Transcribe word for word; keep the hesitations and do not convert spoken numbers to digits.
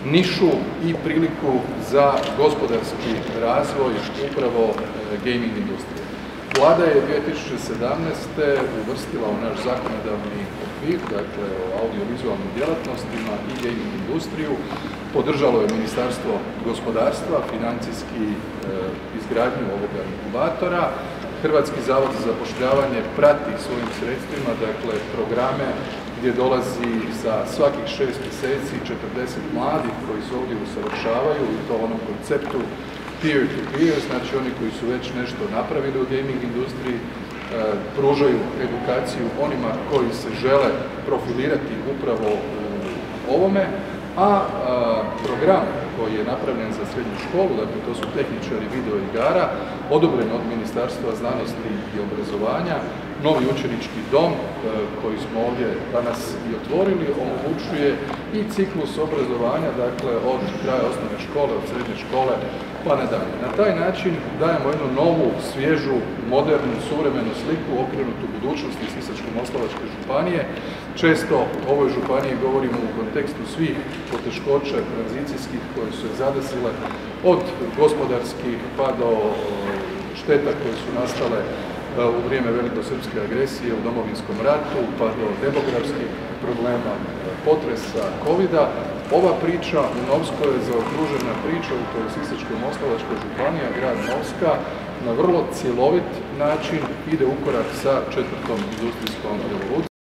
nišu i priliku za gospodarski razvoj upravo gaming industrije. Vlada je dvije tisuće sedamnaeste. uvrstila u naš zakonodavni okvir, dakle o audiovizualnim djelatnostima i gaming industriju. Podržalo je Ministarstvo gospodarstva, financijski e, izgradnju ovoga inkubatora. Hrvatski zavod za zapošljavanje prati svojim sredstvima, dakle programe gdje dolazi za svakih šest mjeseci četrdeset mladih koji se ovdje usavršavaju i to u onom konceptu peer to peer, znači oni koji su već nešto napravili u gaming industriji, e, pružaju edukaciju onima koji se žele profilirati upravo u ovome, a, a program koji je napravljen za srednju školu, dakle to su tehničari video igara, odobren od Ministarstva znanosti i obrazovanja, novi učenički dom e, koji smo ovdje danas i otvorili, omogućuje i ciklus obrazovanja, dakle od kraja osnovne škole, od srednje škole pa nadalje. Na taj način dajemo jednu novu, svježu, modernu, suvremenu sliku okrenutu budućnosti Sisačko-moslavačke županije. Često o ovoj županiji govorimo u kontekstu svih poteškoća tranzicijskih koje su je zadesile, od gospodarskih pa do šteta koje su nastale u vrijeme velikosrpske agresije u Domovinskom ratu, pa do demografskih problema, potresa, covida. Ova priča u Novskoj je zaokružena priča u kojoj Sisačko-moslavačka županija, grad Novska, na vrlo cjelovit način ide u korak sa četvrtom industrijskom revolucijom.